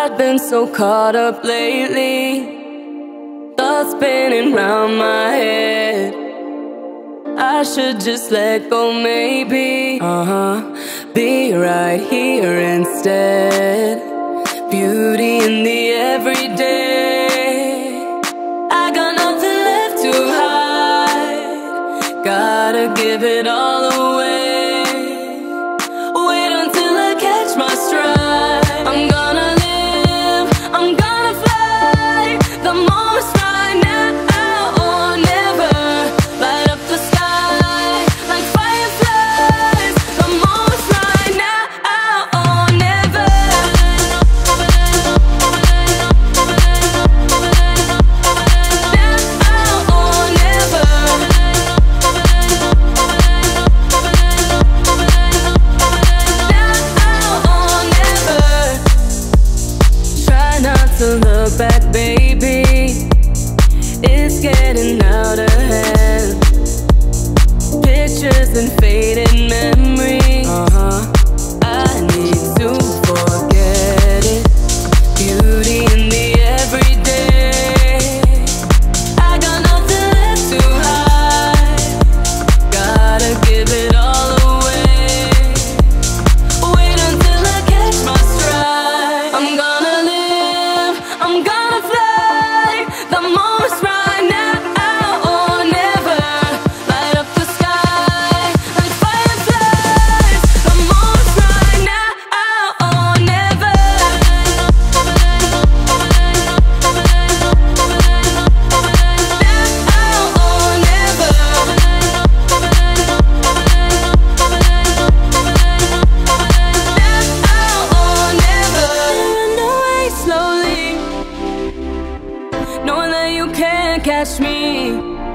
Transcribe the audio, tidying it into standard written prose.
I've been so caught up lately, thoughts spinning round my head. I should just let go, maybe. Be right here instead. Beauty in the everyday. I got nothing left to hide. Gotta give it all away. Wait until I catch my stride. I'm gonna live, I'm gonna fly. The moment's right now or never. Light up the sky like fireflies. The moment's right now or never. Now or never. To look back, baby, it's getting out of hand. Pictures and faded memories. I need to forget it. Beauty in the everyday. I got nothing left to hide. Gotta give it all away. Wait until I catch my stride. I'm gonna live, I'm gonna fly. The moment's right now or never. Light up the sky like fireflies. The moment's right now or never. Now or never. Now or never. Run away slowly, knowing that you can't catch me.